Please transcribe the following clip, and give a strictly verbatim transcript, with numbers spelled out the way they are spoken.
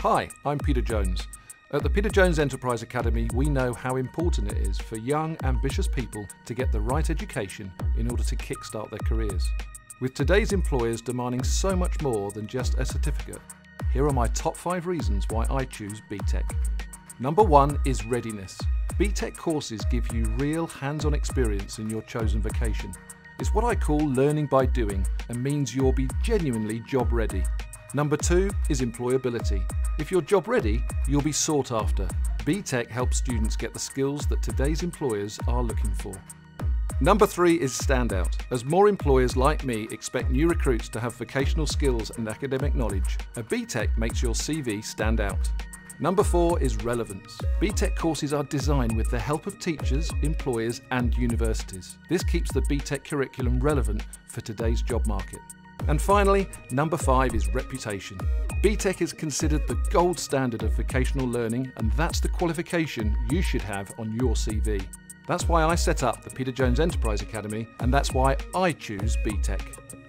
Hi, I'm Peter Jones. At the Peter Jones Enterprise Academy, we know how important it is for young, ambitious people to get the right education in order to kickstart their careers. With today's employers demanding so much more than just a certificate, here are my top five reasons why I choose B TEC. Number one is readiness. B TEC courses give you real hands-on experience in your chosen vocation. It's what I call learning by doing and means you'll be genuinely job ready. Number two is employability. If you're job ready, you'll be sought after. B TEC helps students get the skills that today's employers are looking for. Number three is standout. As more employers like me expect new recruits to have vocational skills and academic knowledge, a B TEC makes your C V stand out. Number four is relevance. B TEC courses are designed with the help of teachers, employers and universities. This keeps the B TEC curriculum relevant for today's job market. And finally, number five is reputation. B TEC is considered the gold standard of vocational learning, and that's the qualification you should have on your C V. That's why I set up the Peter Jones Enterprise Academy, and that's why I choose B TEC.